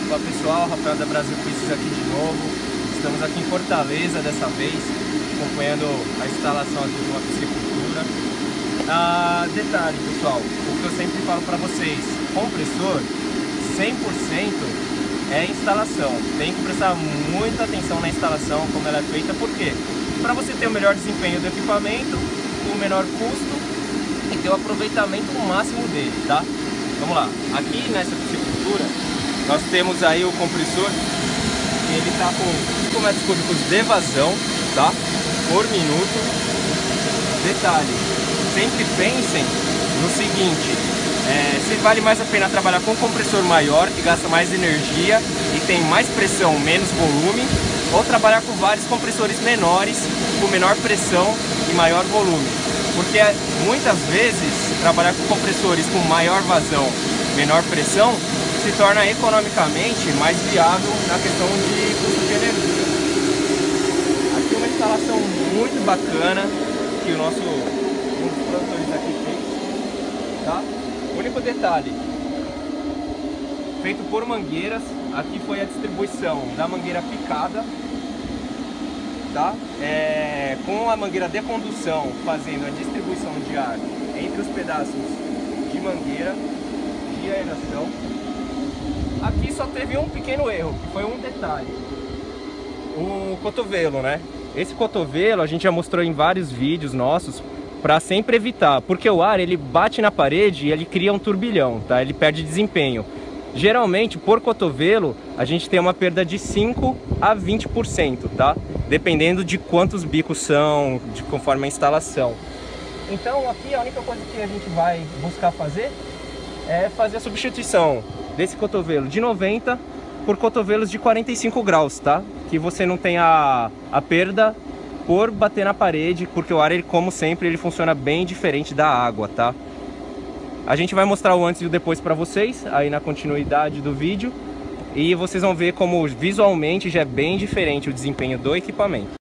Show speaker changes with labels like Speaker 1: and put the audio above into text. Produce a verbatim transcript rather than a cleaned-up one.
Speaker 1: Olá pessoal, Rafael da Brasil Pisos aqui de novo. Estamos aqui em Fortaleza dessa vez, acompanhando a instalação aqui de uma piscicultura. Ah, detalhe pessoal, o que eu sempre falo para vocês, compressor cem por cento é instalação. Tem que prestar muita atenção na instalação, como ela é feita, por quê? Para você ter o melhor desempenho do equipamento, o menor custo e ter o aproveitamento máximo dele, tá? Vamos lá, aqui nessa piscicultura nós temos aí o compressor, ele está com cinco metros cúbicos de vazão, tá? Por minuto. Detalhe, sempre pensem no seguinte, é, se vale mais a pena trabalhar com um compressor maior, que gasta mais energia e tem mais pressão, menos volume, ou trabalhar com vários compressores menores, com menor pressão e maior volume. Porque muitas vezes trabalhar com compressores com maior vazão, menor pressão, se torna economicamente mais viável na questão de custo de energia. Aqui uma instalação muito bacana que o nosso um dos produtores aqui fez, tá? O único detalhe, feito por mangueiras. Aqui foi a distribuição da mangueira picada, tá? É, com a mangueira de condução, fazendo a distribuição de ar entre os pedaços de mangueira de aeração. Aqui só teve um pequeno erro, que foi um detalhe, o cotovelo, né? Esse cotovelo a gente já mostrou em vários vídeos nossos, para sempre evitar, porque o ar ele bate na parede e ele cria um turbilhão, tá? Ele perde desempenho. Geralmente, por cotovelo, a gente tem uma perda de cinco a vinte por cento, tá? Dependendo de quantos bicos são, de conforme a instalação. Então aqui a única coisa que a gente vai buscar fazer é fazer a substituição desse cotovelo de noventa por cotovelos de quarenta e cinco graus, tá? Que você não tem a, a perda por bater na parede, porque o ar, ele, como sempre, ele funciona bem diferente da água, tá? A gente vai mostrar o antes e o depois para vocês, aí na continuidade do vídeo, e vocês vão ver como visualmente já é bem diferente o desempenho do equipamento.